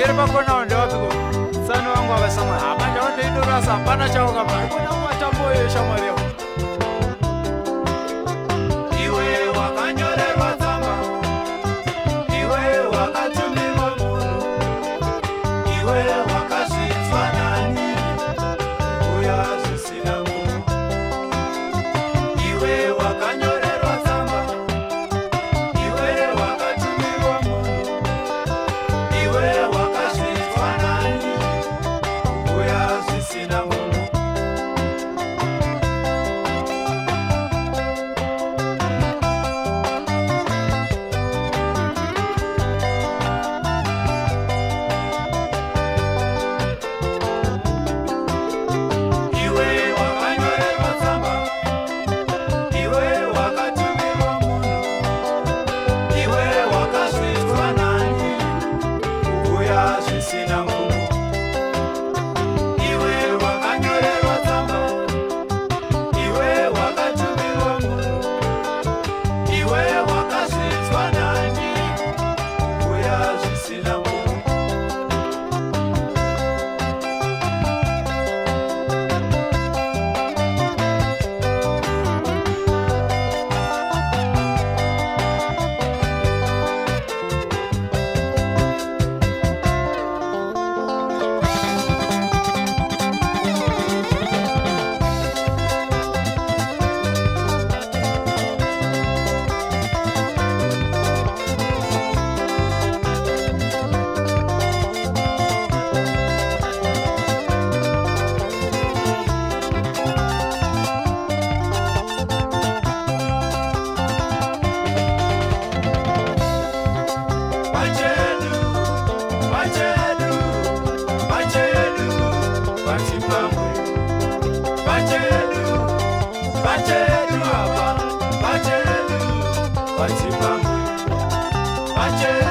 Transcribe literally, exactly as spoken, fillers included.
Jere pakona ndo wapiko. Sana wangu wabasama. Abanja wande indo rasa. Pana chao kama. Kuna matambo yo shamari yao. Iwe wakanyore watamba. Iwe wakatumiwa munu. Iwe wakashitwa nani. Uya zisina munu. Iwe wakanyore watamba. Iwe wakatumiwa munu. Iwe wakashitwa nani. Uya zisina munu. Pachedu, Pachedu, Pachedu, Zimbabwe. Pachedu, Pachedu, Pachedu, Zimbabwe. Pachedu.